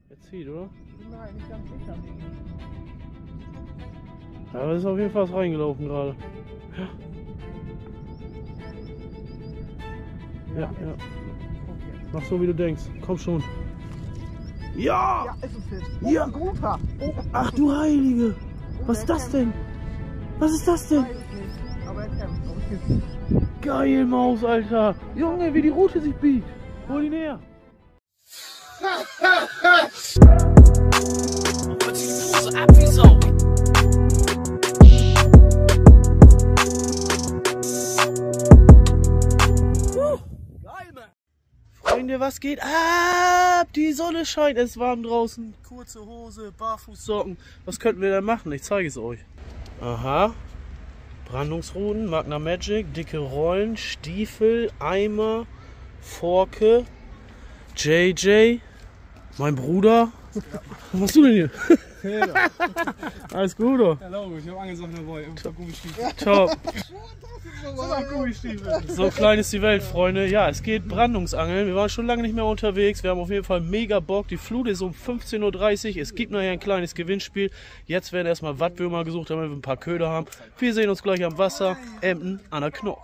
Er zieht, oder? Nein, nicht ganz sicher. Ja, aber ist auf jeden Fall was reingelaufen gerade. Ja. Ja, ja. Mach so wie du denkst. Komm schon. Ja! Ja, ist ein Fisch. Ja. Ein guter. Oh, ach du Heilige! Was ist das denn? Was ist das denn? Ich weiß es nicht, aber er kämpft. Geil, Maus, Alter! Junge, wie die Rute sich biegt! Hol ihn her! Freunde, was geht ab? Die Sonne scheint, es ist warm draußen. Kurze Hose, Barfußsocken. Was könnten wir da machen? Ich zeige es euch. Aha. Brandungsruten, Magna Magic, dicke Rollen, Stiefel, Eimer, Forke, JJ, mein Bruder. Was machst du denn hier? Alles gut, oder? Ja, logisch, ich hab angesagt dabei. Ich hab Gummistiefel. Top. Gummistiefel. So klein ist die Welt, Freunde. Ja, es geht Brandungsangeln. Wir waren schon lange nicht mehr unterwegs. Wir haben auf jeden Fall mega Bock. Die Flut ist um 15:30 Uhr. Es gibt nachher ein kleines Gewinnspiel. Jetzt werden erstmal Wattwürmer gesucht, damit wir ein paar Köder haben. Wir sehen uns gleich am Wasser. Emden an der Knock.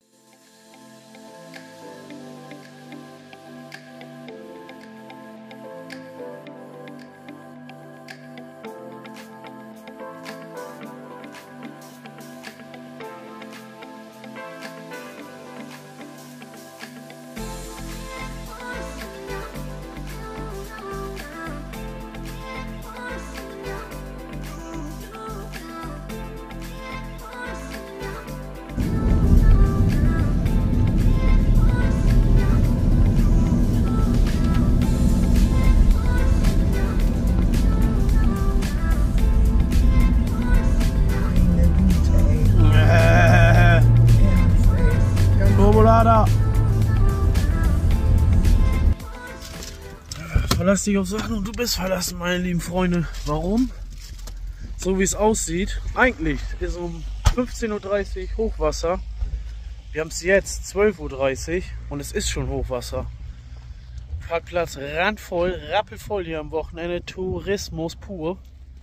Verlass dich auf Sachen und du bist verlassen, meine lieben Freunde. Warum? So wie es aussieht, eigentlich ist um 15:30 Uhr Hochwasser. Wir haben es jetzt 12:30 Uhr und es ist schon Hochwasser. Parkplatz randvoll, rappelvoll hier am Wochenende. Tourismus pur.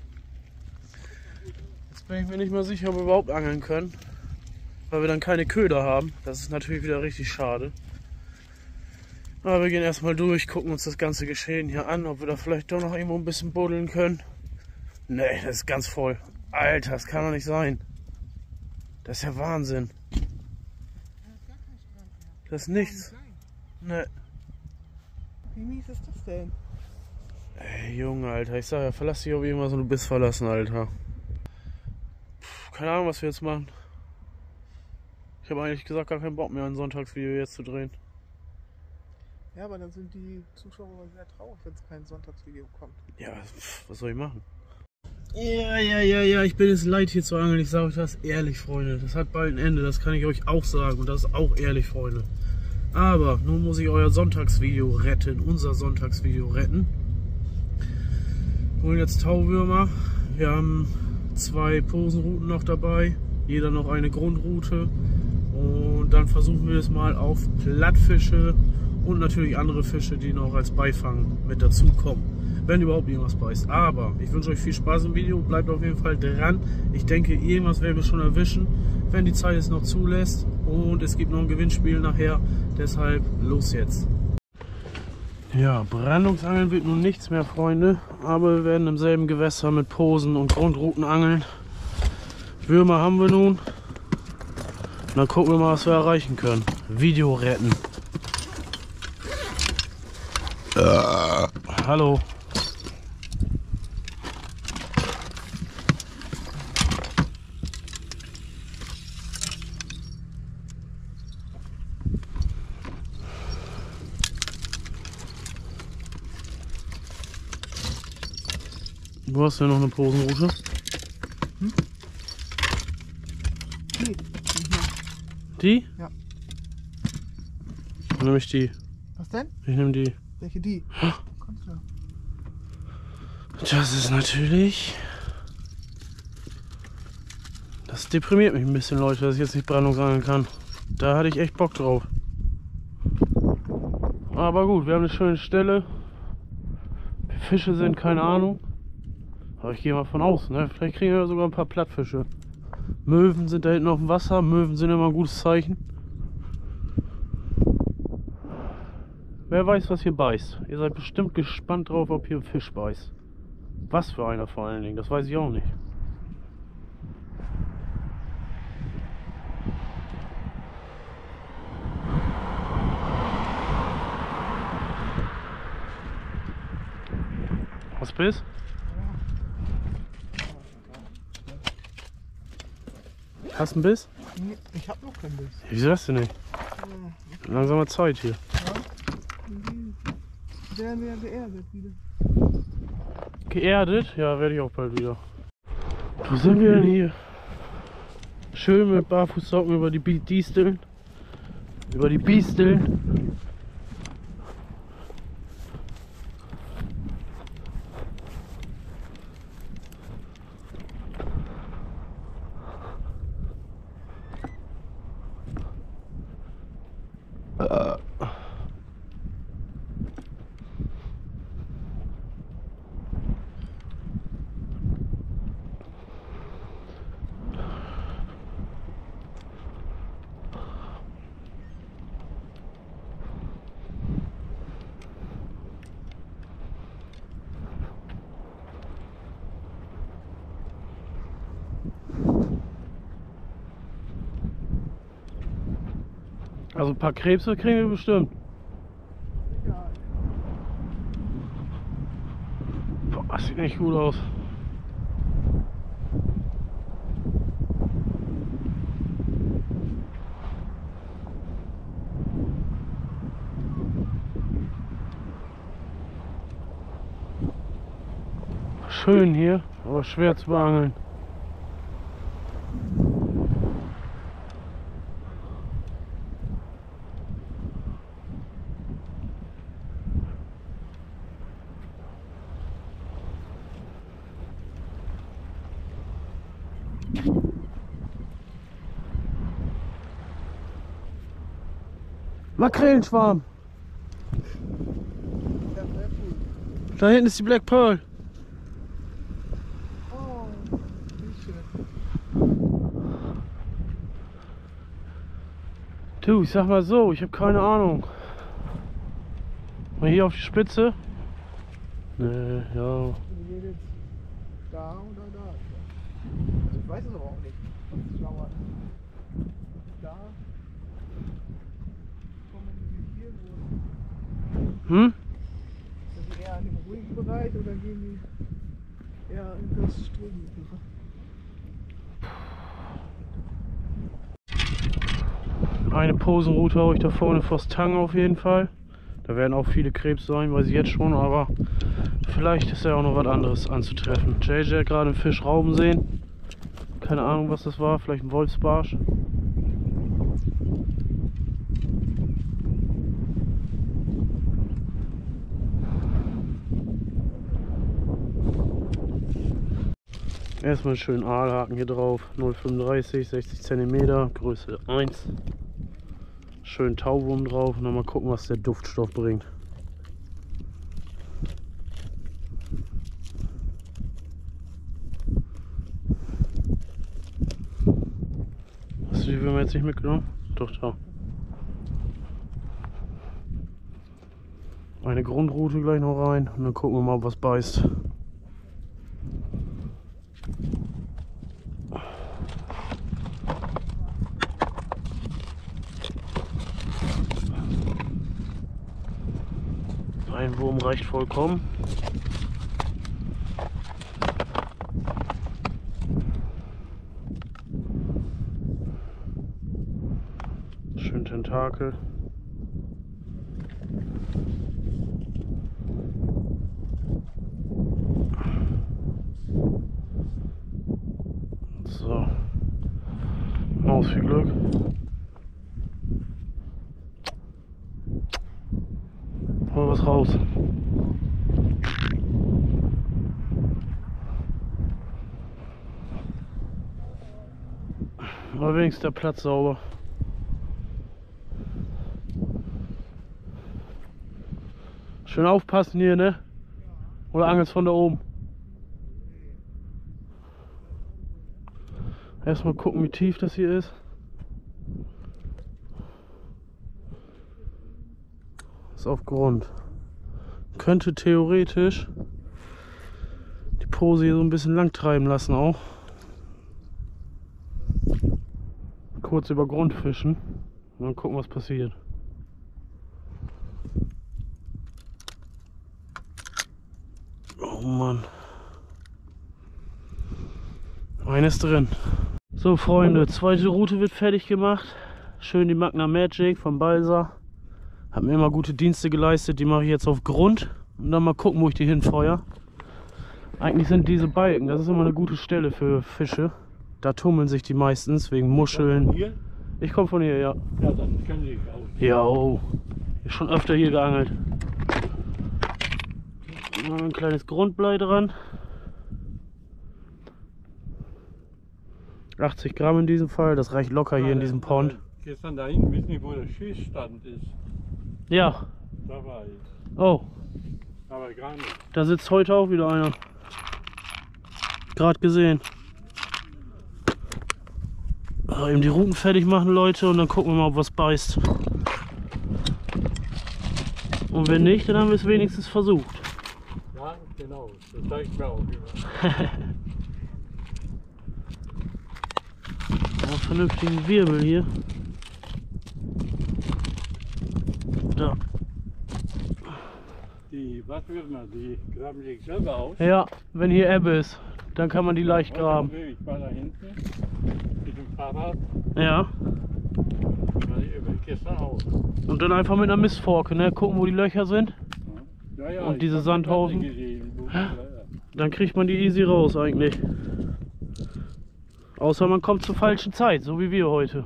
Jetzt bin ich mir nicht mehr sicher, ob wir überhaupt angeln können, weil wir dann keine Köder haben. Das ist natürlich wieder richtig schade. Aber wir gehen erstmal durch, gucken uns das ganze Geschehen hier an, ob wir da vielleicht doch noch irgendwo ein bisschen buddeln können. Nee, das ist ganz voll. Alter, das kann doch nicht sein. Das ist ja Wahnsinn. Das ist nichts. Nee. Wie mies ist das denn? Ey, Junge, Alter, ich sag ja, verlass dich auf irgendwas und du bist verlassen, Alter. Keine Ahnung, was wir jetzt machen. Ich habe eigentlich gesagt, gar keinen Bock mehr, ein Sonntagsvideo jetzt zu drehen. Ja, aber dann sind die Zuschauer sehr traurig, wenn es kein Sonntagsvideo kommt. Ja, was soll ich machen? Ja, ich bin es leid hier zu angeln. Ich sage euch das ehrlich, Freunde. Das hat bald ein Ende, das kann ich euch auch sagen. Und das ist auch ehrlich, Freunde. Aber nun muss ich euer Sonntagsvideo retten, unser Sonntagsvideo retten. Wir holen jetzt Tauwürmer. Wir haben 2 Posenrouten noch dabei. Jeder noch eine Grundroute. Und dann versuchen wir es mal auf Plattfische und natürlich andere Fische, die noch als Beifang mit dazukommen, wenn überhaupt irgendwas beißt. Aber ich wünsche euch viel Spaß im Video, bleibt auf jeden Fall dran. Ich denke, irgendwas werden wir schon erwischen, wenn die Zeit es noch zulässt. Und es gibt noch ein Gewinnspiel nachher, deshalb los jetzt. Ja, Brandungsangeln wird nun nichts mehr, Freunde, aber wir werden im selben Gewässer mit Posen und Grundrouten angeln. Würmer haben wir nun. Und dann gucken wir mal, was wir erreichen können. Video retten. Hallo. Du hast ja noch eine Posenroute. Hm? Die? Ja. Dann nehme ich die. Was denn? Ich nehme die. Welche die? Kommst du? Das ist natürlich... Das deprimiert mich ein bisschen, Leute, dass ich jetzt nicht Brandungsangeln kann. Da hatte ich echt Bock drauf. Aber gut, wir haben eine schöne Stelle. Fische sind, keine Ahnung. Aber ich gehe mal von aus, ne? Vielleicht kriegen wir sogar ein paar Plattfische. Möwen sind da hinten auf dem Wasser. Möwen sind immer ein gutes Zeichen. Wer weiß, was hier beißt. Ihr seid bestimmt gespannt drauf, ob hier ein Fisch beißt. Was für einer vor allen Dingen, das weiß ich auch nicht. Was bist? Hast du einen Biss? Nee, ich hab noch keinen Biss. Wieso hast du nicht? Langsam mal Zeit hier. Die werden ja geerdet wieder. Geerdet? Ja, werde ich auch bald wieder. Wo sind wir denn hier? Schön mit Barfußsocken über die Disteln. Über die Bisteln. Also ein paar Krebse kriegen wir bestimmt. Ja, Boah, das sieht nicht gut aus. Schön hier, aber schwer zu beangeln. Makrelenschwarm. das wäre cool. Da hinten ist die Black Pearl. Oh, wie schön. Du, ich sag mal so, ich habe keine Ahnung. Mal hier auf die Spitze. Nee, ja. Wir gehen jetzt da oder da. Also ich weiß es aber auch nicht. Schau mal. Da. Kommen die hier wo? Hm? Sind die eher in dem ruhigen Bereich oder gehen die eher in das Strömende? Eine Posenroute habe ich da vorne vors Tang auf jeden Fall. Da werden auch viele Krebs sein, weiß ich jetzt schon, aber vielleicht ist ja auch noch was anderes anzutreffen. JJ hat gerade einen Fisch rauben sehen. Keine Ahnung, was das war, vielleicht ein Wolfsbarsch. Erstmal einen schönen Aalhaken hier drauf, 0,35, 60 cm, Größe 1. Schön Tauwurm drauf und dann mal gucken, was der Duftstoff bringt. Hast du die Würmer jetzt nicht mitgenommen? Doch, da. Eine Grundroute gleich noch rein und dann gucken wir mal, ob was beißt. Ein Wurm reicht vollkommen. Schön Tentakel. So. Maus viel Glück. Hol was raus. Aber wenigstens der Platz sauber. Schön aufpassen hier, ne? Oder angelst von da oben? Erstmal gucken, wie tief das hier ist. Ist auf Grund. Könnte theoretisch die Pose hier so ein bisschen lang treiben lassen auch. Kurz über Grund fischen und dann gucken, was passiert. Oh Mann. Eines drin. So Freunde, zweite Route wird fertig gemacht. Schön die Magna Magic von Balsa. Hat mir immer gute Dienste geleistet. Die mache ich jetzt auf Grund. Und dann mal gucken, wo ich die hinfeuere. Eigentlich sind diese Balken, das ist immer eine gute Stelle für Fische. Da tummeln sich die meistens, wegen Muscheln. Von hier? Ich komme von hier, ja. Ja, dann können Sie auch. Ja, oh. Ich schon öfter hier geangelt. Mal ein kleines Grundblei dran. 80 Gramm in diesem Fall, das reicht locker hier in diesem Pond. Gestern da hinten, wissen Sie, wo der Schießstand ist? Ja. Da war ich. Oh, Aber gar nicht. da sitzt heute auch wieder einer. Gerade gesehen. Also eben die Routen fertig machen, Leute, und dann gucken wir mal, ob was beißt. Und wenn nicht, dann haben wir es wenigstens versucht. Ja, genau. Das zeigt mir auch immer. Ja, vernünftigen Wirbel hier. Da. Die, was will man, die graben sich selber aus. Ja, wenn hier Ebbe ist, dann kann man die leicht graben. Ich war da hinten mit dem Fahrrad, Ja. war ich gestern auch. Und dann einfach mit einer Mistforke, ne? Gucken, wo die Löcher sind. Ja, ja, Und ich diese hab die Sandhaufen? Platte gesehen, ja, ja. Dann kriegt man die easy raus eigentlich. Außer man kommt zur falschen Zeit, so wie wir heute.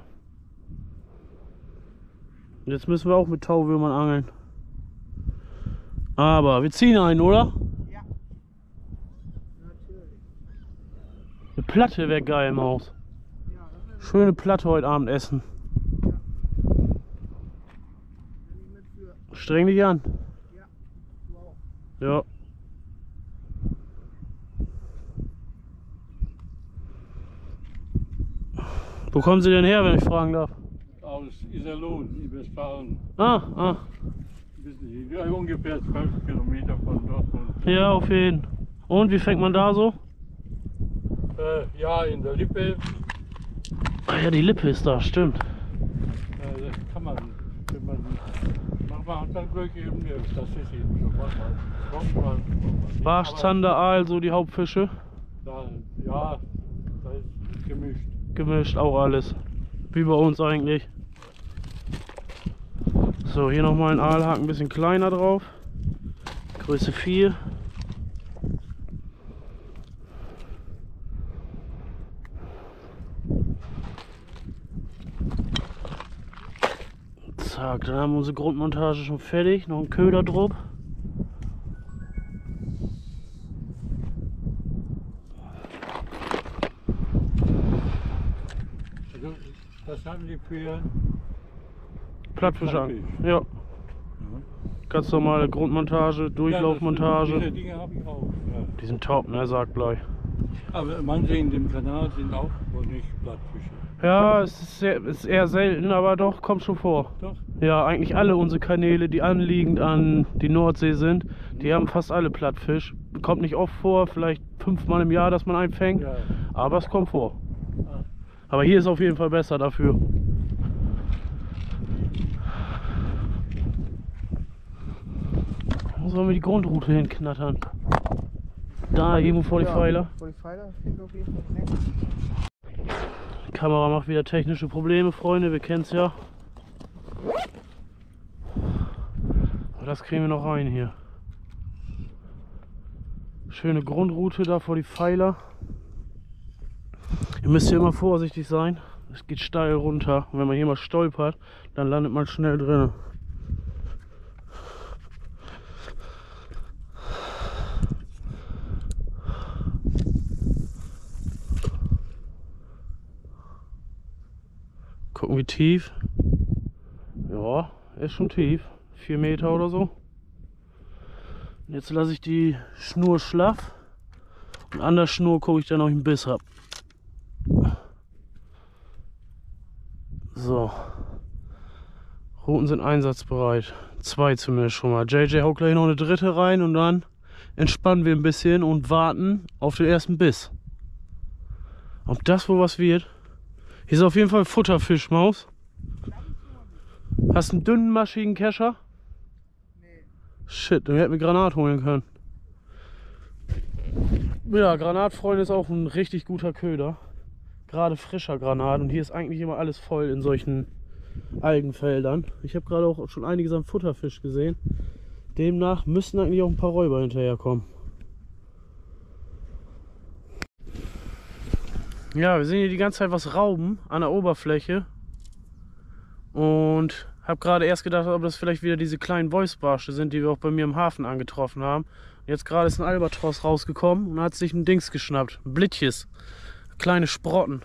Jetzt müssen wir auch mit Tauwürmern angeln. Aber wir ziehen einen, oder? Ja. Natürlich. Eine Platte wäre geil, Maus. Ja, das ist Schöne Platte heute Abend essen. wenn ich mit für. Streng dich an. Ja. Du auch. Ja. Wo kommen Sie denn her, wenn ich fragen darf? Aus Iserlohn, in Westfalen. Ah. Wissen Sie, ungefähr 12 Kilometer von Dortmund. Ja, auf jeden. Und wie fängt man da so? Ja, in der Lippe. Ah ja, die Lippe ist da, stimmt. Das kann man, wenn man, manchmal hat man Glück eben, das ist eben so, manchmal. Barsch, Zander, Aal, so die Hauptfische. Ja, das ist gemischt. Gemischt, auch alles. Wie bei uns eigentlich. So, hier nochmal ein Aalhaken, ein bisschen kleiner drauf. Größe 4. Zack, dann haben wir unsere Grundmontage schon fertig. Noch ein Köder drauf. Also, das haben die für Plattfisch an. Plattfisch. Ja. Ganz normale Grundmontage, Durchlaufmontage. Diese Dinge habe ich auch. Ja. Die sind top, ne, Sargbleich. Aber manche in dem Kanal sind auch wohl nicht Plattfische. Ja, es ist eher selten, aber doch, kommt schon vor. Doch? Ja, eigentlich alle unsere Kanäle, die anliegend an die Nordsee sind, die haben fast alle Plattfisch. Kommt nicht oft vor, vielleicht 5-mal im Jahr, dass man einen fängt, Ja. aber es kommt vor. Ah. Aber hier ist auf jeden Fall besser dafür. Wo sollen wir die Grundroute hinknattern? Da, irgendwo vor die Pfeiler. Vor die Pfeiler, das klingt auf jeden Fall nett. Die Kamera macht wieder technische Probleme, Freunde, wir kennen es ja. Aber das kriegen wir noch rein hier. Schöne Grundroute da vor die Pfeiler. Ihr müsst hier immer vorsichtig sein. Es geht steil runter. Und wenn man hier mal stolpert, dann landet man schnell drin. Gucken, wie tief. Ja, ist schon tief. 4 Meter oder so. Jetzt lasse ich die Schnur schlaff und an der Schnur gucke ich dann, ob ich einen Biss habe. So. Ruten sind einsatzbereit. 2 zumindest schon mal. JJ haut gleich noch eine dritte rein und dann entspannen wir ein bisschen und warten auf den ersten Biss. Ob das wohl was wird? Hier ist auf jeden Fall Futterfischmaus. Hast du einen dünnen, maschigen Kescher? Nee. Shit, dann hätten wir Granat holen können. Ja, Granatfreund ist auch ein richtig guter Köder. Gerade frischer Granat und hier ist eigentlich immer alles voll in solchen Algenfeldern. Ich habe gerade auch schon einiges an Futterfisch gesehen. Demnach müssten eigentlich auch ein paar Räuber hinterherkommen. Ja, wir sehen hier die ganze Zeit was rauben an der Oberfläche. Und habe gerade erst gedacht, ob das vielleicht wieder diese kleinen Wolfsbarsche sind, die wir auch bei mir im Hafen angetroffen haben. Jetzt gerade ist ein Albatros rausgekommen und hat sich ein Dings geschnappt. Ein Blittjes. Kleine Sprotten.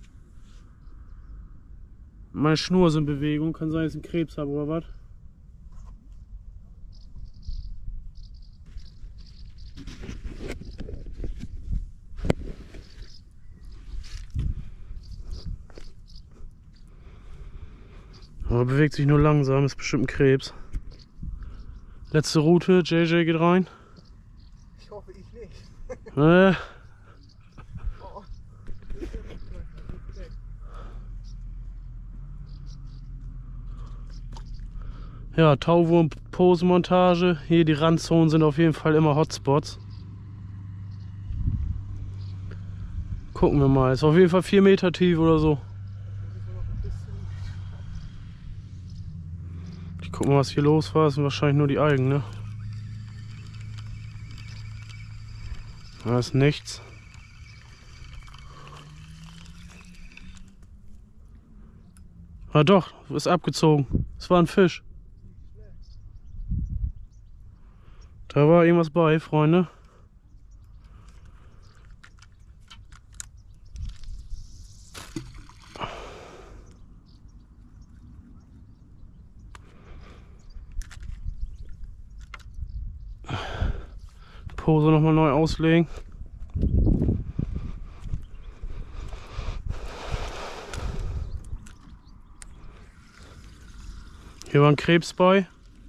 Meine Schnur ist in Bewegung. Kann sein, dass ich einen Krebs habe oder was. Aber bewegt sich nur langsam, ist bestimmt ein Krebs. Letzte Route, JJ geht rein. Ich hoffe, ich nicht. Oh. Ja, Tauwurm, Posenmontage. Hier die Randzonen sind auf jeden Fall immer Hotspots. Gucken wir mal. Ist auf jeden Fall 4 Meter tief oder so. Ich guck mal, was hier los war. Das sind wahrscheinlich nur die Algen, ne? Da ist nichts. Ah doch, ist abgezogen. Es war ein Fisch. Da war irgendwas bei, Freunde. Pose nochmal neu auslegen. Hier war ein Krebs bei.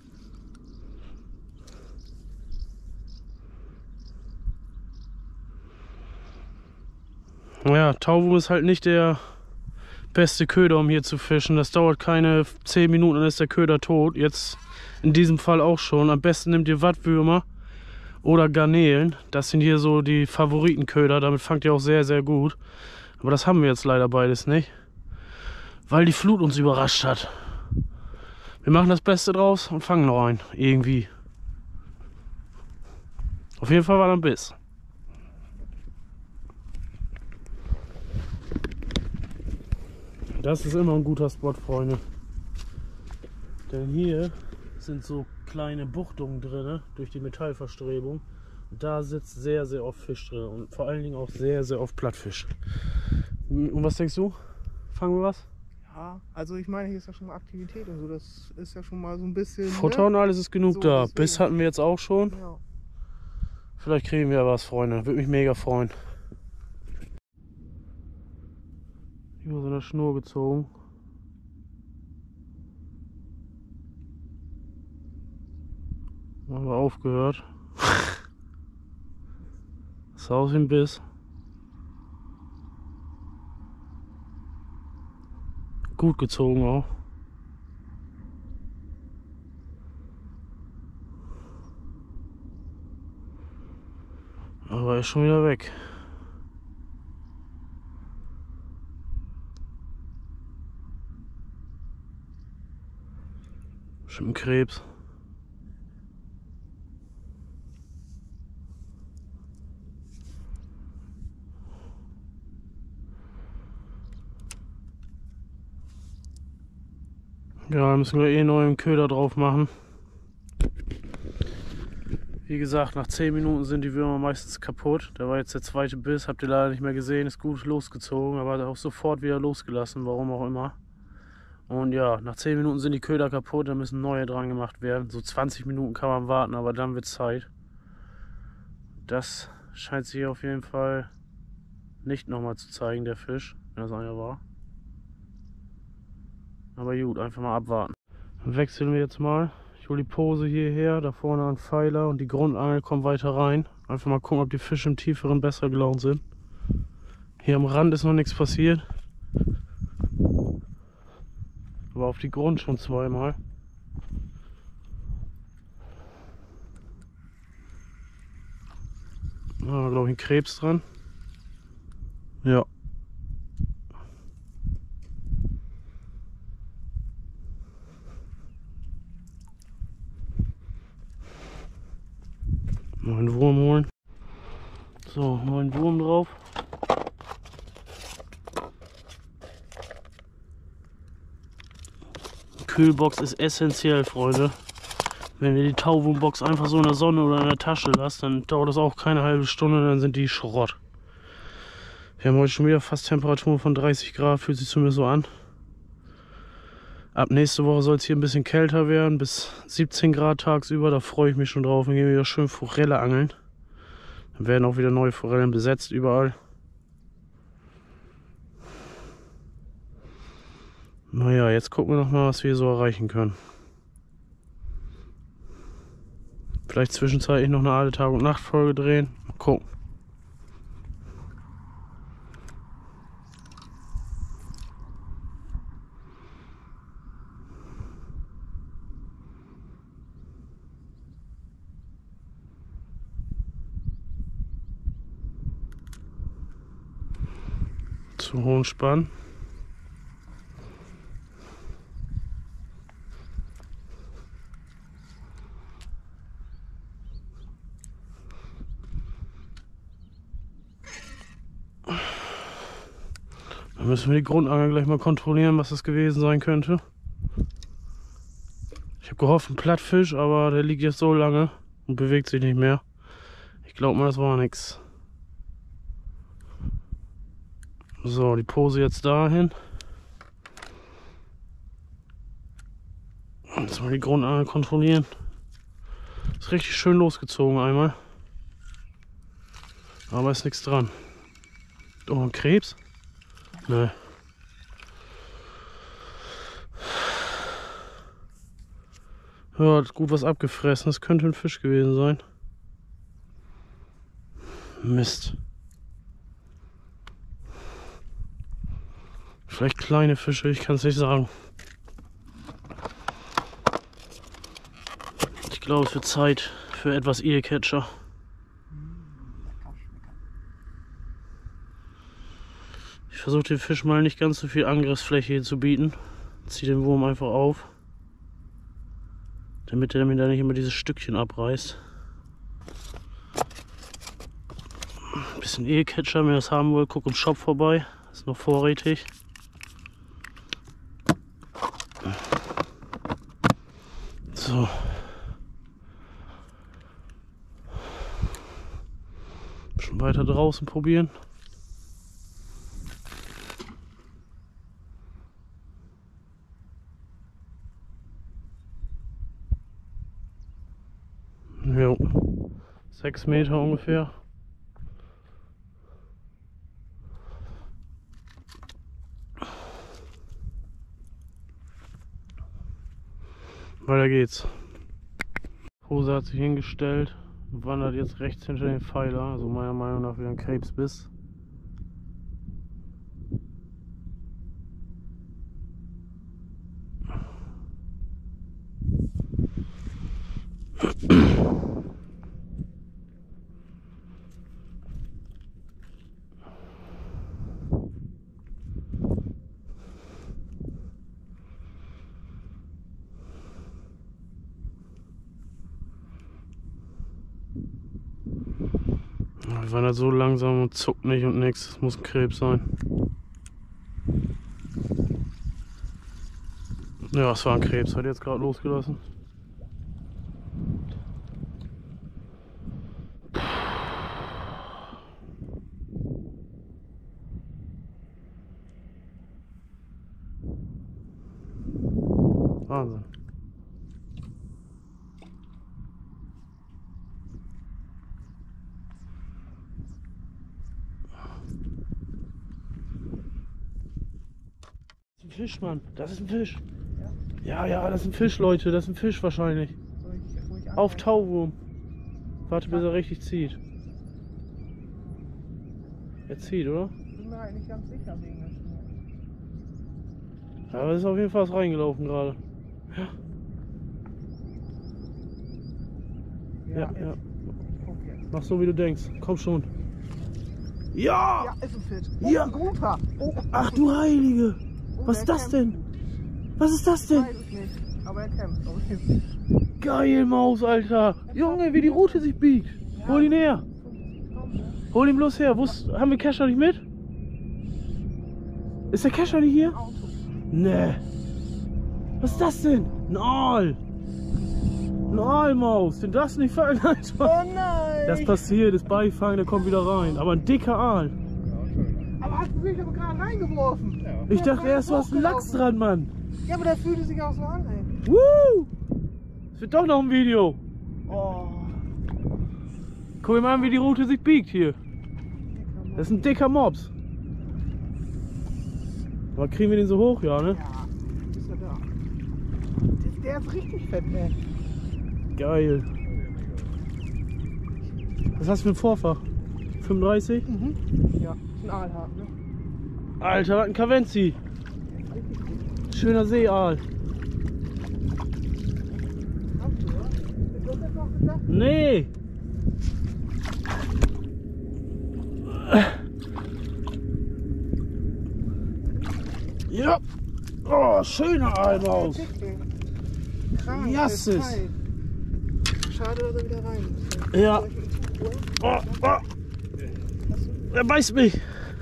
Ja, Tauwurm ist halt nicht der beste Köder, um hier zu fischen. Das dauert keine 10 Minuten, dann ist der Köder tot. Jetzt in diesem Fall auch schon. Am besten nehmt ihr Wattwürmer oder Garnelen. Das sind hier so die Favoritenköder. Damit fangt ihr auch sehr, sehr gut. Aber das haben wir jetzt leider beides nicht, weil die Flut uns überrascht hat. Wir machen das Beste draus und fangen noch einen. Irgendwie. Auf jeden Fall war da ein Biss. Das ist immer ein guter Spot, Freunde. Denn hier sind so kleine Buchtungen drin, durch die Metallverstrebung. Und da sitzt sehr, sehr oft Fisch drin. Und vor allen Dingen auch sehr, sehr oft Plattfisch. Und was denkst du? Fangen wir was? Ja, also ich meine, hier ist ja schon mal Aktivität und so. Das ist ja schon mal so ein bisschen. Futter und alles ist genug So, da. deswegen. Biss hatten wir jetzt auch schon. Ja. Vielleicht kriegen wir was, Freunde. Würde mich mega freuen. Über so eine Schnur gezogen. Haben wir aufgehört. Das sah aus wie ein Biss. Gut gezogen auch. Aber er ist schon wieder weg. Bestimmt ein Krebs. Ja, da müssen wir eh neuen Köder drauf machen. Wie gesagt, nach 10 Minuten sind die Würmer meistens kaputt. Da war jetzt der zweite Biss, habt ihr leider nicht mehr gesehen, ist gut losgezogen, aber auch sofort wieder losgelassen, warum auch immer. Und ja, nach 10 Minuten sind die Köder kaputt, da müssen neue dran gemacht werden. So 20 Minuten kann man warten, aber dann wird es Zeit. Das scheint sich auf jeden Fall nicht nochmal zu zeigen, der Fisch, wenn das einer war. Aber gut, einfach mal abwarten. Dann wechseln wir jetzt mal. Ich hole die Pose hierher, da vorne an Pfeiler und die Grundangel kommt weiter rein. Einfach mal gucken, ob die Fische im Tieferen besser gelaunt sind. Hier am Rand ist noch nichts passiert. Aber auf die Grund schon zweimal. Da haben wir, glaube ich, einen Krebs dran. Ja. Noch einen Wurm holen. So, neuen Wurm drauf. Kühlbox ist essentiell, Freunde. Wenn ihr die Tauwurmbox einfach so in der Sonne oder in der Tasche lasst, dann dauert das auch keine halbe Stunde, dann sind die Schrott. Wir haben heute schon wieder fast Temperaturen von 30 Grad, fühlt sich zumindest so an. Ab nächste Woche soll es hier ein bisschen kälter werden, bis 17 Grad tagsüber, da freue ich mich schon drauf. Dann gehen wir wieder schön Forelle angeln. Dann werden auch wieder neue Forellen besetzt überall. Naja, jetzt gucken wir noch mal, was wir so erreichen können. Vielleicht zwischenzeitlich noch eine alte Tag- und Nacht-Folge drehen. Mal gucken. Zu hohen Spann. Dann müssen wir die Grundangel gleich mal kontrollieren, was das gewesen sein könnte. Ich habe gehofft, ein Plattfisch, aber der liegt jetzt so lange und bewegt sich nicht mehr. Ich glaube mal, das war nichts. So, die Pose jetzt dahin. Jetzt mal die Grundangel kontrollieren. Ist richtig schön losgezogen einmal. Aber ist nichts dran. Oh, ein Krebs? Ne. Ja, hat gut was abgefressen. Das könnte ein Fisch gewesen sein. Mist. Vielleicht kleine Fische, ich kann es nicht sagen. Ich glaube, es wird Zeit für etwas Eelcatcher. Ich versuche dem Fisch mal nicht ganz so viel Angriffsfläche hier zu bieten. Ziehe den Wurm einfach auf, damit er mir da nicht immer dieses Stückchen abreißt. Ein bisschen Eelcatcher, wenn ihr das haben wollt, guckt im Shop vorbei. Ist noch vorrätig. So. Schon weiter draußen probieren. Jo. 6 Meter ungefähr. Weiter geht's. Hose hat sich hingestellt und wandert jetzt rechts hinter den Pfeiler, also meiner Meinung nach wieder ein Krebsbiss. Ich wandert so langsam und zuckt nicht und nichts. Das muss ein Krebs sein. Ja, es war ein Krebs. Hat jetzt gerade losgelassen. Wahnsinn. Fisch, Mann. Das ist ein Fisch. Ja, ja, das ist ein Fisch, Leute. Das ist ein Fisch wahrscheinlich. Auf Tauwurm. Warte, bis er richtig zieht. Er zieht, oder? Ich bin mir halt nicht ganz sicher wegen der Schnur. Ja, aber es ist auf jeden Fall was reingelaufen gerade. Ja. Ja. Ich guck jetzt. Mach so, wie du denkst. Komm schon. Ja! Ja, ist ein Fisch. Ja. Ein Großer. Oh, Ach du Heilige! oh, Was ist der das kämpft. denn? Was ist das denn? Weiß ich nicht. Aber er kämpft. auf jeden Fall. Geil, Maus, Alter! Junge, wie die Rute sich biegt! Hol ihn her! Hol ihn bloß her! Haben wir Kescher nicht mit? Ist der Kescher nicht hier? Auto. Nee. Was ist das denn? Ein Aal! Ein Aalmaus! Den darfst du nicht fangen, Alter! Oh nein! Das passiert, das Beifangen, der kommt wieder rein. Aber ein dicker Aal. Aber hast du mich aber gerade reingeworfen? Ja. Ich dachte erst, du hast einen Lachs dran, Mann. Ja, aber der fühlte sich auch so an, ey. Woo! Es wird doch noch ein Video. Oh. Guck dir mal an, wie die Rute sich biegt hier. Das ist ein dicker Mops. Aber kriegen wir den so hoch? Ja, ne? Ja, ist er da. Der ist richtig fett, ey. Geil. Was hast du für ein Vorfach? 35? Mhm. Ja, ist ein Aalhaken, ne? Alter, was ein Kavenzi. Schöner Seeaal. Hast du, oder? Ist das jetzt noch gesagt? Nee. Ja. Oh, schöner Aalmaus. Krank, Jasses. der ist kalt. Schade, dass er wieder rein muss. Ja. Soll ich ihn zuholen? Oh, oh. Er beißt mich.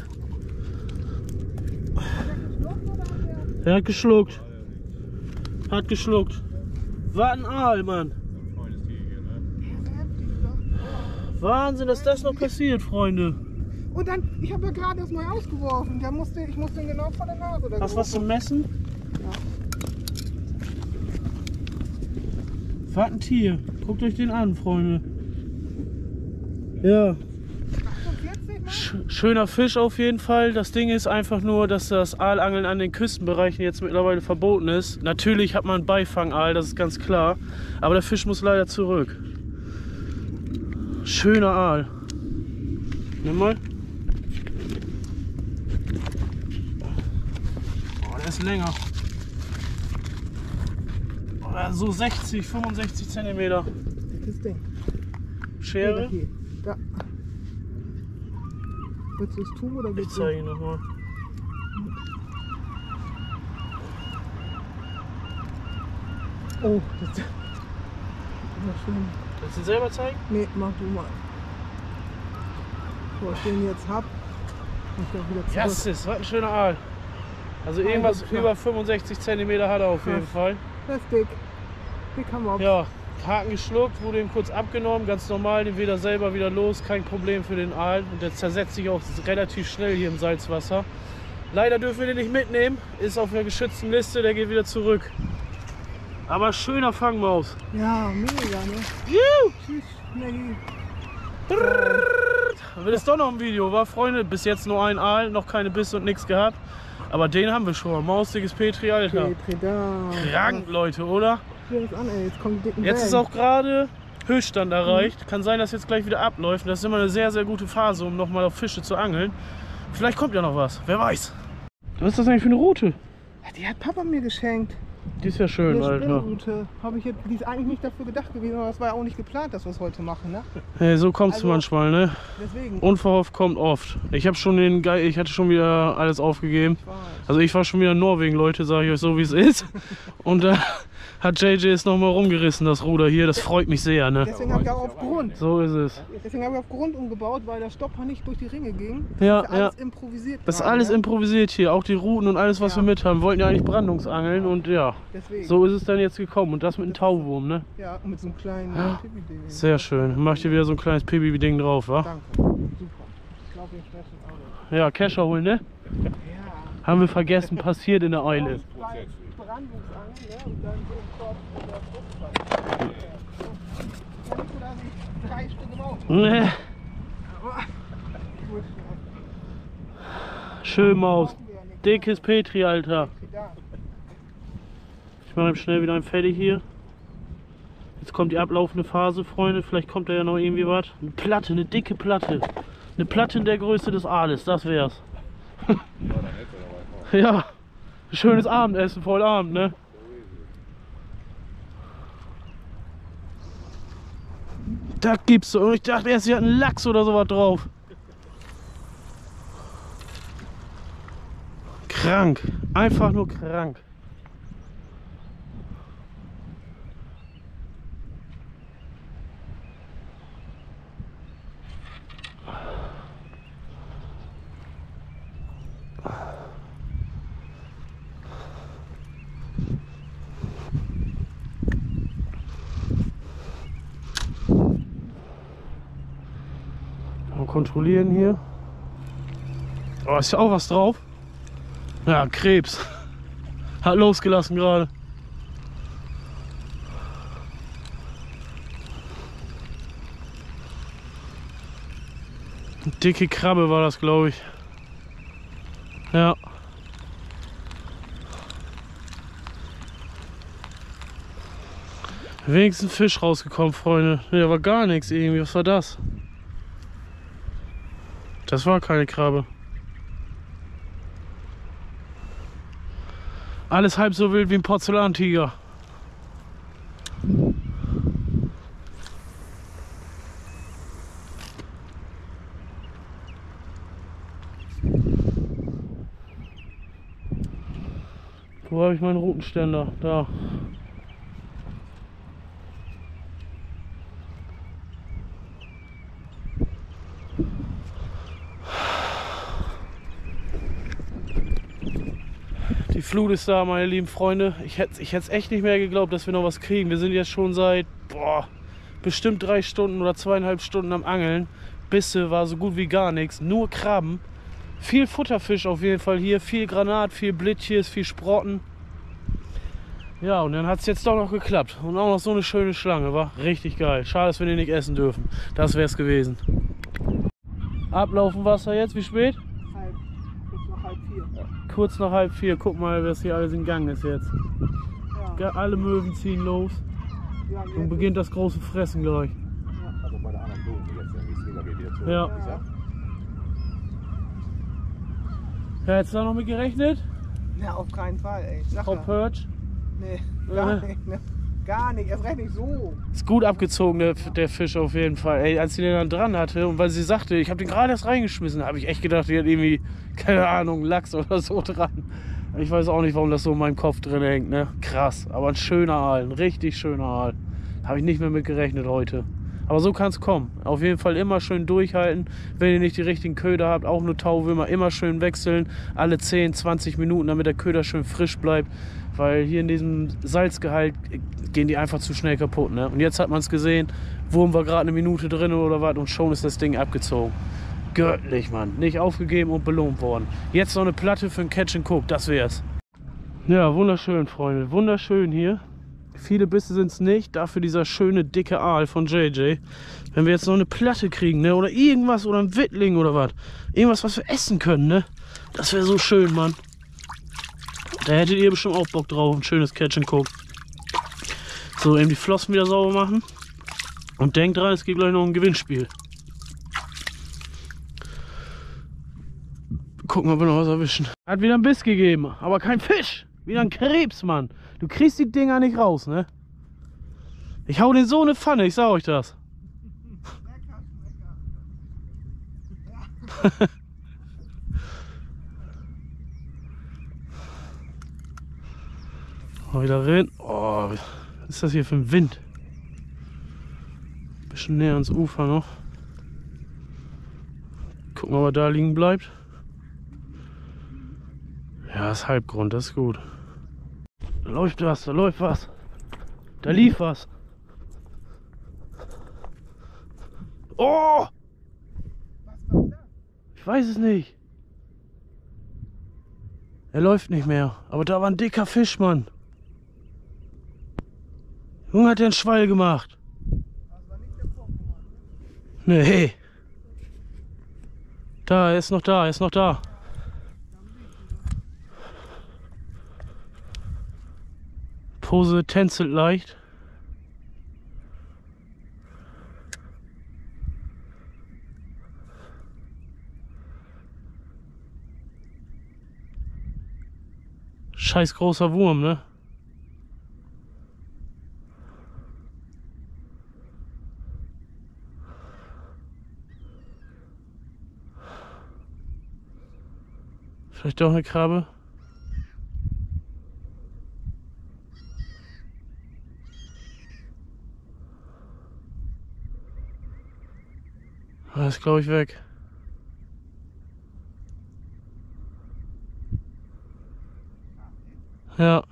Er hat geschluckt. Hat geschluckt. War ein Aal, Mann. Wahnsinn, dass das noch passiert, Freunde. Und dann, ich habe ja gerade erst neu ausgeworfen. Ich musste ihn genau vor der Nase. Hast du was zum Messen? Ja. Was ein Tier. Guckt euch den an, Freunde. Ja. 48 Mann? Schöner Fisch auf jeden Fall. Das Ding ist einfach nur, dass das Aalangeln an den Küstenbereichen jetzt mittlerweile verboten ist. Natürlich hat man Beifangaal, das ist ganz klar. Aber der Fisch muss leider zurück. Schöner Aal. Nimm mal. Oh, der ist länger. Oh, so 60, 65 Zentimeter. Das Ding. Schere? Hier. Da. Willst du es tun oder Ich willst du? zeige ihn nochmal. Oh, das ist schön. Willst du ihn selber zeigen? Nee, mach du mal. Wo ich den jetzt hab, muss ich auch wieder zurück. Yes, was ein schöner Aal. Also irgendwas über 65 cm hat er auf jeden Fall. Das ist dick. Dicker Mops. Ja, Haken geschluckt, wurde ihm kurz abgenommen, ganz normal, den wieder selber wieder los, kein Problem für den Aal. Und der zersetzt sich auch relativ schnell hier im Salzwasser. Leider dürfen wir den nicht mitnehmen, ist auf einer geschützten Liste, der geht wieder zurück. Aber schöner Fangmaus. Ja, mega, ne? Juhu! Tschüss, Maggie. Wird es doch noch ein Video, war Freunde? Bis jetzt nur ein Aal, noch keine Bisse und nichts gehabt. Aber den haben wir schon. Maustiges Petri, Alter. Petri, da. Krank, Leute, oder? Hier ist an, ey. Jetzt kommen die dicken Jetzt ist Wellen. auch gerade Höchststand erreicht. Kann sein, dass jetzt gleich wieder abläuft. Das ist immer eine sehr, sehr gute Phase, um nochmal auf Fische zu angeln. Vielleicht kommt ja noch was, wer weiß. Was ist das eigentlich für eine Rute? Die hat Papa mir geschenkt. Die ist ja schön, Eine Alter. Spinnrute. Die ist eigentlich nicht dafür gedacht gewesen, aber es war ja auch nicht geplant, dass wir es heute machen, ne? Hey, so kommt's Also- manchmal, ne? Deswegen. Unverhofft kommt oft. Ich hatte schon wieder alles aufgegeben. Ich weiß. Also ich war schon wieder in Norwegen, Leute, sage ich euch so, wie es ist. Und da hat JJ es nochmal rumgerissen, das Ruder hier. Das freut mich sehr, ne? Deswegen habe ich auch auf Grund. So ist es. Deswegen habe ich auf Grund umgebaut, weil der Stopper nicht durch die Ringe ging. Ja, Das ist alles improvisiert. Das ist gerade, alles ne? improvisiert hier, auch die Routen und alles, was Ja. wir mit haben. Wir wollten ja eigentlich Brandungsangeln und ja, Deswegen. so ist es dann jetzt gekommen. Und das mit einem Tauwurm, ne? Ja, und mit so einem kleinen Ja. Pipi-Ding. Sehr schön. Mach ich dir wieder so ein kleines Pibi-Ding drauf, wa? Danke. Super. Ich glaube, ich spreche auch. Ja, Kescher holen, ne? Ja. Haben wir vergessen, passiert in der Eile. Bei Brandungsangeln, ne? Und dann so im Korb mit der Fruchtfall. Ja, nicht so, dass ich 3 Stück brauche. Ne? Aber gut. Schön Maus. Brauchen wir ja nichts. Dickes Petri, Alter. Da. Ich mache ihm schnell wieder ein fertig hier. Jetzt kommt die ablaufende Phase, Freunde. Vielleicht kommt da ja noch irgendwie was. Eine Platte, eine dicke Platte. Eine Platte in der Größe des Aales, das wär's. Ja, schönes Abendessen, voll Abend, ne? Da gibt's so. Ich dachte erst, sie hatten Lachs oder sowas drauf. Krank. Einfach nur krank. Mal kontrollieren hier. Oh, ist ja auch was drauf. Ja, Krebs. Hat losgelassen gerade. Eine dicke Krabbe war das, glaube ich. Ja. Wenigstens Fisch rausgekommen, Freunde. Ne, da war gar nichts irgendwie. Was war das? Das war keine Krabbe. Alles halb so wild wie ein Porzellantiger. Wo habe ich meinen Routenständer? Da. Die Flut ist da, meine lieben Freunde. Ich hätte es echt nicht mehr geglaubt, dass wir noch was kriegen. Wir sind jetzt schon seit bestimmt 3 Stunden oder 2,5 Stunden am Angeln. Bisse war so gut wie gar nichts. Nur Krabben. Viel Futterfisch auf jeden Fall hier. Viel Granat, viel Blittjes, viel Sprotten. Ja, und dann hat es jetzt doch noch geklappt. Und auch noch so eine schöne Schlange. War richtig geil. Schade, dass wir den nicht essen dürfen. Das wäre es gewesen. Ablaufen Wasser jetzt. Wie spät? Kurz nach 3:30. Guck mal, was hier alles in Gang ist jetzt. Ja. Alle Möwen ziehen los. Ja, und beginnt das große Fressen gleich. Ja. Also bei der anderen Blumen, die jetzt irgendwie wieder zu. Ja. Ja, hättest du da noch mit gerechnet? Ja, auf keinen Fall, ey. Frau Perch? Nee, gar nicht, ne? Gar nicht, erst recht nicht so. Ist gut abgezogen, der Fisch auf jeden Fall. Ey, als sie den dann dran hatte und weil sie sagte, ich habe den gerade erst reingeschmissen, habe ich echt gedacht, die hat irgendwie, keine Ahnung, Lachs oder so dran. Ich weiß auch nicht, warum das so in meinem Kopf drin hängt, ne? Krass, aber ein schöner Aal, ein richtig schöner Aal. Habe ich nicht mehr mit gerechnet heute. Aber so kann es kommen. Auf jeden Fall immer schön durchhalten. Wenn ihr nicht die richtigen Köder habt, auch nur Tauwürmer, immer schön wechseln. Alle 10, 20 Minuten, damit der Köder schön frisch bleibt. Weil hier in diesem Salzgehalt gehen die einfach zu schnell kaputt. Ne? Und jetzt hat man es gesehen, Wurm war gerade eine Minute drin oder was und schon ist das Ding abgezogen. Göttlich, Mann. Nicht aufgegeben und belohnt worden. Jetzt noch eine Platte für ein Catch and Cook, das wär's. Ja, wunderschön, Freunde. Wunderschön hier. Viele Bisse sind es nicht, dafür dieser schöne dicke Aal von JJ. Wenn wir jetzt noch eine Platte kriegen, ne? Oder irgendwas, oder ein Wittling oder was. Irgendwas, was wir essen können, ne? Das wäre so schön, Mann. Da hättet ihr bestimmt auch Bock drauf, ein schönes Catch and Cook. So, eben die Flossen wieder sauber machen. Und denkt dran, es gibt gleich noch ein Gewinnspiel. Gucken, ob wir noch was erwischen. Hat wieder einen Biss gegeben, aber kein Fisch. Wieder ein Krebs, Mann. Du kriegst die Dinger nicht raus, ne? Ich hau den so eine Pfanne, ich sag euch das. Mal wieder rein. Oh, was ist das hier für ein Wind? Bisschen näher ans Ufer noch. Gucken, ob er da liegen bleibt. Ja, ist Halbgrund, das ist gut. Da läuft was, da läuft was. Da lief was. Oh! Ich weiß es nicht. Er läuft nicht mehr. Aber da war ein dicker Fisch, Mann. Junge, hat der einen Schwall gemacht. Nee. Da, er ist noch da, er ist noch da. Pose tänzelt leicht. Scheiß großer Wurm, ne? Vielleicht doch eine Krabbe. Das ist, glaube ich, weg. Ja.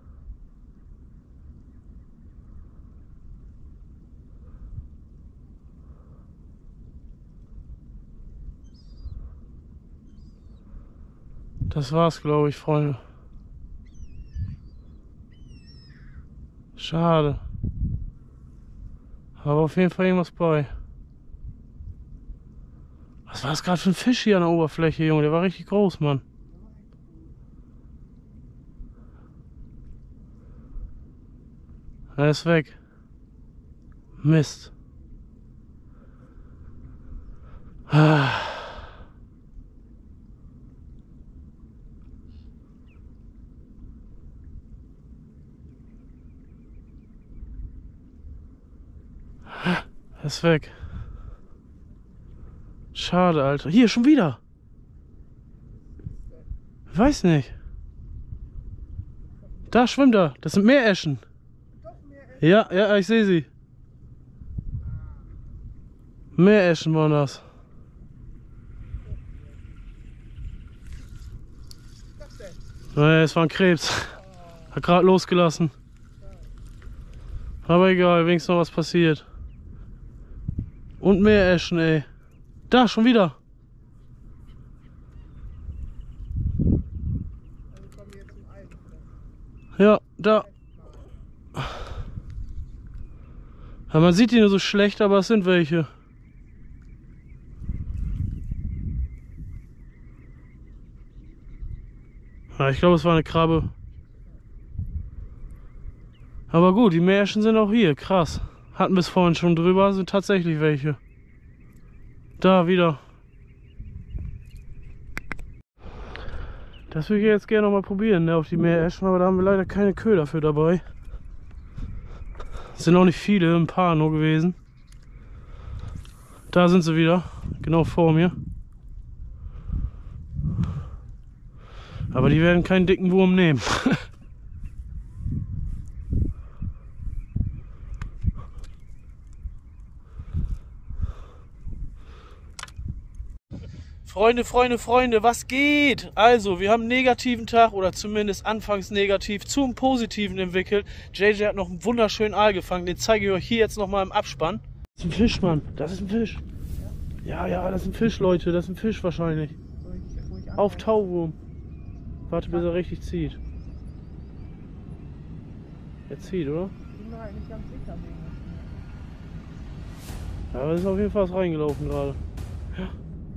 Das war's, glaube ich, Freunde. Schade. Aber auf jeden Fall irgendwas bei. Was war das gerade für ein Fisch hier an der Oberfläche, Junge? Der war richtig groß, Mann. Er ist weg. Mist. Ah. Er ist weg. Schade, Alter. Hier, schon wieder. Ich weiß nicht. Da, schwimmt er. Das sind Meeräschen. Ja, ja, ich sehe sie. Meeräschen waren das. Nee, es war ein Krebs. Hat gerade losgelassen. Aber egal, wenigstens noch was passiert. Und Meeräschen, ey. Da, schon wieder. Ja, da. Ja, man sieht die nur so schlecht, aber es sind welche. Ja, ich glaube, es war eine Krabbe. Aber gut, die Meeräschen sind auch hier. Krass. Hatten wir es vorhin schon drüber, sind tatsächlich welche. Da wieder. Das würde ich jetzt gerne noch mal probieren, ne, auf die Meeräschen, aber da haben wir leider keine Köder für dabei. Es sind auch nicht viele, ein paar nur gewesen. Da sind sie wieder, genau vor mir. Aber die werden keinen dicken Wurm nehmen. Freunde, was geht? Also, wir haben einen negativen Tag oder zumindest anfangs negativ zum Positiven entwickelt. JJ hat noch einen wunderschönen Aal gefangen, den zeige ich euch hier jetzt nochmal im Abspann. Das ist ein Fisch, Mann, das ist ein Fisch. Ja, das ist ein Fisch, Leute, das ist ein Fisch wahrscheinlich. Auf Tauwurm. Warte, bis er richtig zieht. Er zieht, oder? Ja, aber es ist auf jeden Fall was reingelaufen gerade. Ja.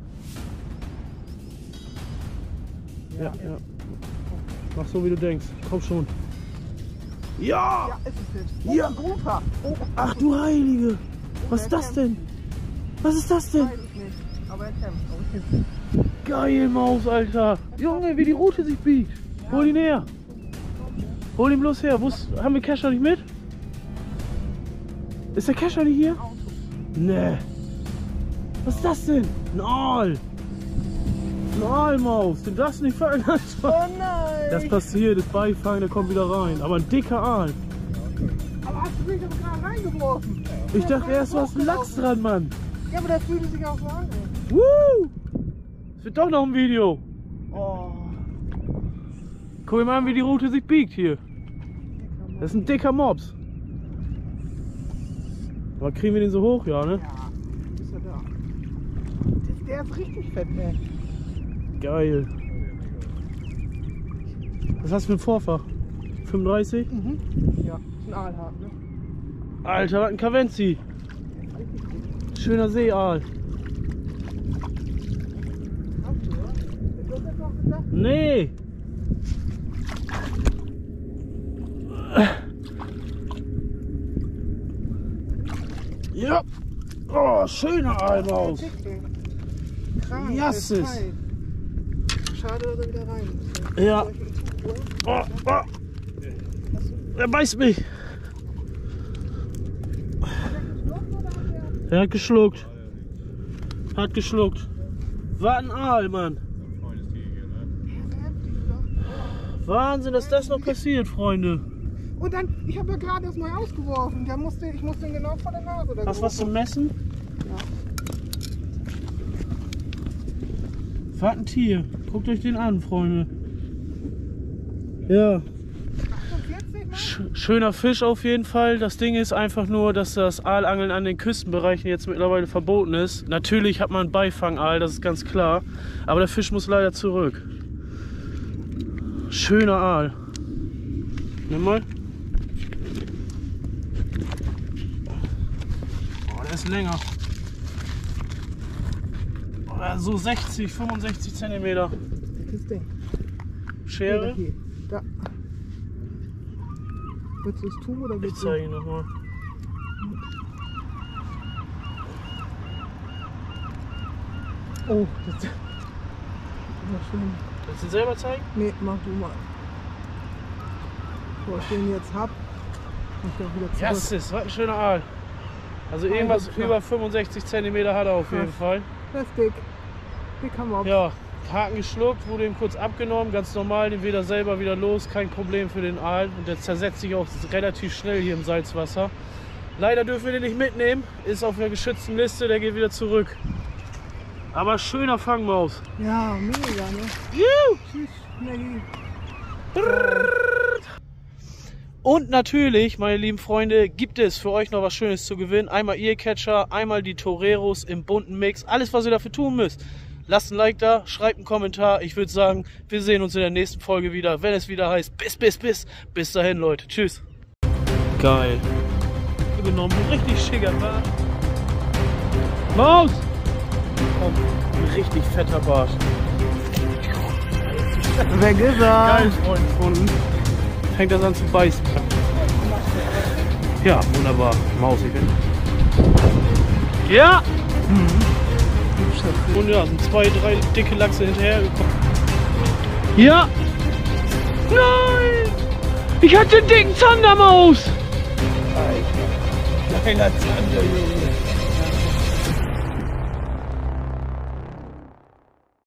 Ja. Mach so, wie du denkst. Komm schon. Ja! Ja, es ist es. Ja, ein großer. Oh. Ach du Heilige! Was ist das denn? Was ist das denn? Weiß ich nicht. Aber er kämpft. Geil, Maus, Alter! Junge, wie die Rute sich biegt! Hol ihn her! Hol ihn bloß her! Haben wir Kescher nicht mit? Ist der Kescher nicht hier? Nee. Was ist das denn? Ein Aal! Ein Aalmaus! Den darfst du nicht fangen, Alter! Oh nein! Das passiert, das Beifangen, der kommt wieder rein. Aber ein dicker Aal. Aber hast du mich doch gerade reingeworfen? Ich dachte erst, du hast einen Lachs dran, Mann. Ja, aber der fühlte sich auch so an. Woo! Es wird doch noch ein Video. Oh. Guck dir mal an, wie die Rute sich biegt hier. Das ist ein dicker Mops. Aber kriegen wir den so hoch? Ja, ne? Ja, ist er da. Der ist richtig fett, ey. Geil. Was hast du für ein Vorfach? 35? Mhm. Ja, ist ein Aalhaken, ne? Alter, was ein Kavenzi. Schöner Seeaal. Hast du, oder? Ist das jetzt noch gesagt? Nee. schöner Aalmaus. Krank, Jasses. Schade, dass er wieder rein muss. Ja. Oh, oh. Er beißt mich. Er hat geschluckt. Hat geschluckt. War ein Aal, Mann. Wahnsinn, dass das noch passiert, Freunde. Und dann, ich habe ja gerade das neu ausgeworfen. Ich musste ihn genau vor der Nase. Hast du was zum Messen? Ja. Was ein Tier. Guckt euch den an, Freunde. Ja. 48, Mann? Schöner Fisch auf jeden Fall. Das Ding ist einfach nur, dass das Aalangeln an den Küstenbereichen jetzt mittlerweile verboten ist. Natürlich hat man einen Beifangaal, das ist ganz klar. Aber der Fisch muss leider zurück. Schöner Aal. Nimm mal. Oh, der ist länger. Oh, so 60, 65 cm. Das Ding. Schere? Hier, da. Willst du es tun oder Ich willst zeige ihn nochmal. Oh, das ist schön. Willst du ihn selber zeigen? Nee, mach du mal. Wo ich den jetzt hab, mach ich auch wieder zurück. Yes, was ein schöner Aal. Also irgendwas das ist über 65 cm hat er auf jeden Krass. Fall. Das ist dick. Dick haben wir auch. Ja, Haken geschluckt, wurde ihm kurz abgenommen, ganz normal, den wieder selber wieder los, kein Problem für den Aal. Und der zersetzt sich auch relativ schnell hier im Salzwasser. Leider dürfen wir den nicht mitnehmen, ist auf der geschützten Liste, der geht wieder zurück. Aber schöner Fangmaus. Ja, mega, ne? Juhu. Tschüss, Maggie. Und natürlich, meine lieben Freunde, gibt es für euch noch was Schönes zu gewinnen. Einmal Earcatcher, einmal die Toreros im bunten Mix. Alles, was ihr dafür tun müsst. Lasst ein Like da, schreibt einen Kommentar. Ich würde sagen, wir sehen uns in der nächsten Folge wieder, wenn es wieder heißt bis. Bis dahin, Leute. Tschüss. Geil. Genommen, richtig schicker, wa? Maus! Oh, ein richtig fetter Barsch. Weg ist er. Geil, Freund gefunden. Fängt das an zu beißen. Ja, wunderbar. Maus, ich bin. Ja! Und ja, sind 2, 3 dicke Lachse hinterhergekommen. Ja! Nein! Ich hatte den dicken Zandermaus! Kleiner Zander, Junge.